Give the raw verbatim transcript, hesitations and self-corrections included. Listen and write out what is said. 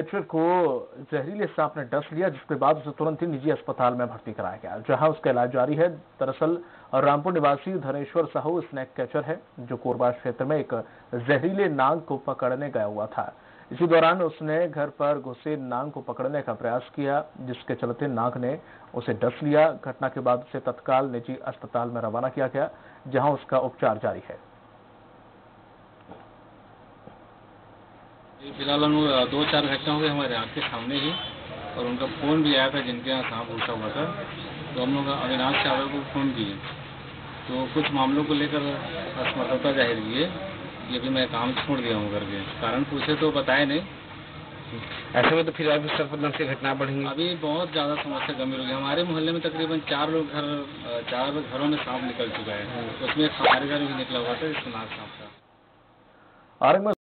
बच्चे को जहरीले सांप ने डस लिया, जिसके बाद उसे तुरंत ही निजी अस्पताल में भर्ती कराया गया, जहां उसका इलाज जारी है। दरअसल रामपुर निवासी धनेश्वर साहू स्नेक कैचर है, जो कोरबा क्षेत्र में एक जहरीले नाग को पकड़ने गया हुआ था। इसी दौरान उसने घर पर घुसे नाग को पकड़ने का प्रयास किया, जिसके चलते नाग ने उसे डस लिया। घटना के बाद उसे तत्काल निजी अस्पताल में रवाना किया गया, जहां उसका उपचार जारी है। फिलहाल हम दो चार घटना हुए हमारे आँख के सामने ही, और उनका फ़ोन भी आया था जिनके यहाँ सांप घुसा हुआ था। तो हम लोग अविनाश यादव को फ़ोन किए, तो कुछ मामलों को लेकर असमर्थता जाहिर की है कि अभी मैं काम छोड़ दिया हूँ करके। कारण पूछे तो बताए नहीं। ऐसे में तो फिर अभी सर्पदंश की घटना बढ़ेंगी। अभी बहुत ज़्यादा समस्या गंभीर हो गई। हमारे मोहल्ले में तकरीबन चार लोग घर चार घरों में सांप निकल चुका है। उसमें एक हमारे घर भी निकला हुआ था, इसको नाग सांप का।